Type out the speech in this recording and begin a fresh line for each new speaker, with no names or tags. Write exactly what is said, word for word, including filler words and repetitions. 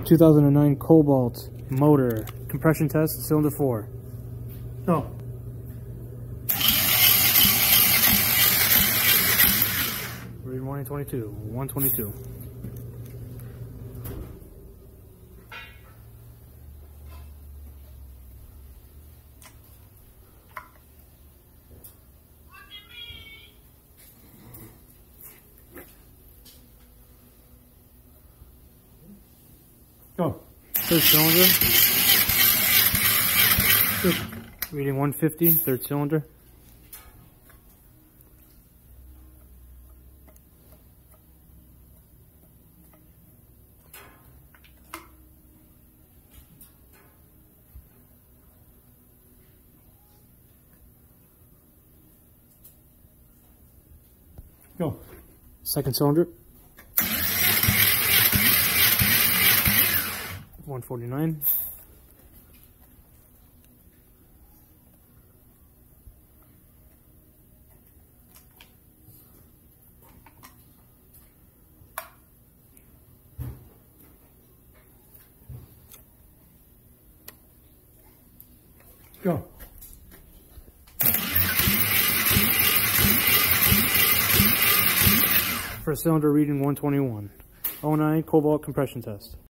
two thousand nine Cobalt motor, compression test, cylinder four.
Go.
Reading one twenty-two, one twenty-two.
Go.
Third cylinder. Reading one fifty, third cylinder.
Go.
Second cylinder. one forty-nine.
Go.
First cylinder reading one twenty-one. oh nine Cobalt compression test.